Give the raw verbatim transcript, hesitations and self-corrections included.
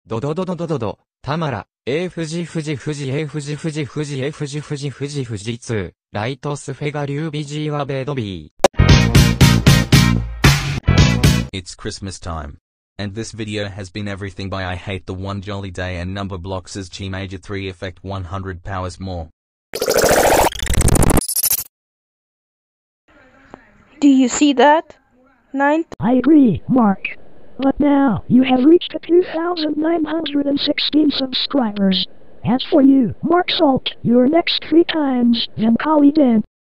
ドドドドドドド、タマラ、A 富士富士富士 A 富士富士富士 A 富士富士富士富士ツー、ライトスフェガリュービジーワベドビー。 It's Christmas time. And this video has been everything by I hate the one jolly day and number blocks as G major three effect one hundred powers more. Do you see that? Nine. I agree, Mark. But now, you have reached the two thousand nine hundred sixteen subscribers. As for you, Mark Salt, you're next three times, then call it in.